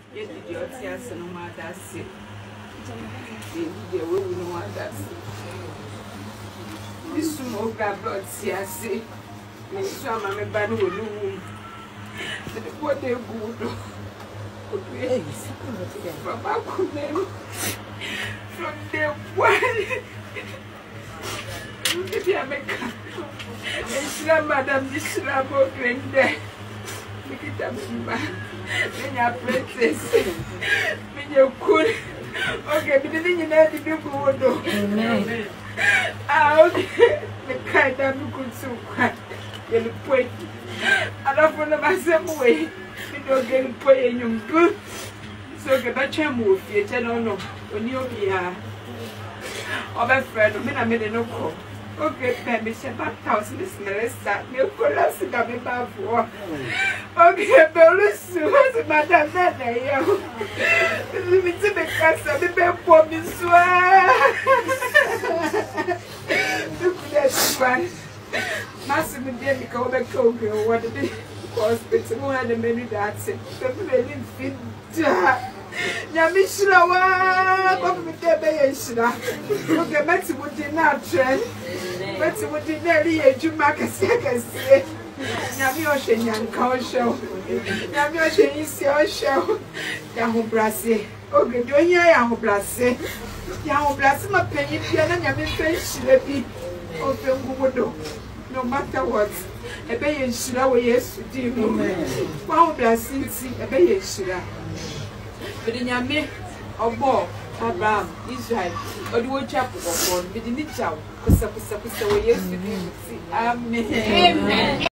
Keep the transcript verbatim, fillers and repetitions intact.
Yet the Otias and Madasi. The way we know what that's. This smoke got blood, see, I say. Miss Mamma Banu will do. What they good. From our name. From the one. If you make a madam, this is about there. Make it up, then your apprentice. When you could. Okay, but then you know the people would do. Amen. Ah, okay. The kind of good so quiet. You'll put. I don't want to myself away. You don't get to put in your good. So get back to move. You tell no. When you'll be here. Oh, my friend, I made a no call. Okay, baby, she back house, Miss Melissa. You could have seen a bit of war. Okay, Belus, who's Madame Nana? Let me take the castle, the bed for me, swear. Look at that one. Master, me dear, go back over what it was, but more than the many that's it. The very fit. Yamishra, what with the Bayashra? Okay, Matty would not trend. Matty would be nearly a Jumaka second. Yami Ocean Yan Cow Show. Yami Ocean is your show. Yahu Brassy. Okay, do you Yahu Brassy? Yahu Brassy, my penny, and Yami French, let me open Gudo. No matter what, a Bayashra, yes, do you know? Wow, Brassy, a Bayashra. But in your me, or more, Abraham, Israel, or the old chapel of one, but in the child, because I was supposed to say, yes, amen.